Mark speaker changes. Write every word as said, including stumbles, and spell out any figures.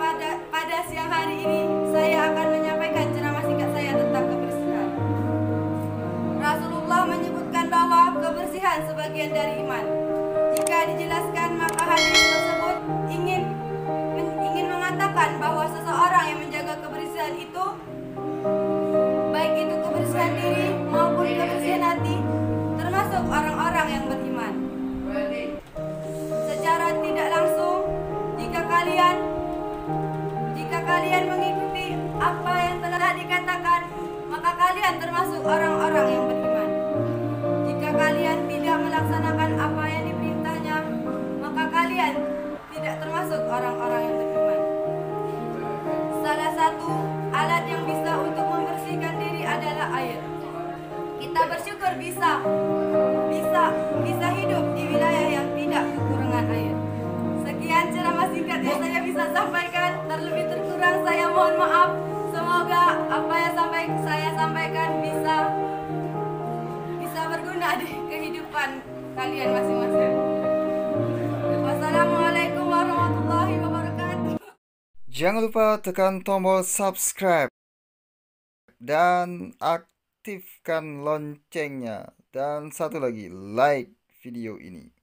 Speaker 1: pada pada siang hari ini saya akan menyampaikan ceramah singkat saya tentang kebersihan. Rasulullah menyebutkan bahwa kebersihan sebagian dari iman. Jika dijelaskan, maka hadis tersebut ingin ingin mengatakan bahwa seseorang yang menjaga kebersihan itu, baik itu kebersihan diri maupun kebersihan hati, termasuk orang-orang yang beriman. Secara tidak langsung, jika kalian jika kalian mengikuti apa yang telah dikatakan, maka kalian termasuk orang-orang yang beriman. Jika kalian tidak melaksanakan apa yang diperintahnya, maka kalian tidak termasuk orang-orang yang beriman. Salah satu alat yang bisa untuk membersihkan diri adalah air. Kita bersyukur bisa bisa bisa hidup di wilayah yang tidak kekurangan air. Sekian ceramah singkat yang saya bisa sampaikan. Terlebih terkurang saya mohon maaf. Semoga apa yang sampai saya sampaikan bisa bisa berguna di kehidupan kalian masing-masing. Wassalamualaikum warahmatullahi wabarakatuh.
Speaker 2: Jangan lupa tekan tombol subscribe dan aktifkan loncengnya. Dan satu lagi, like video ini.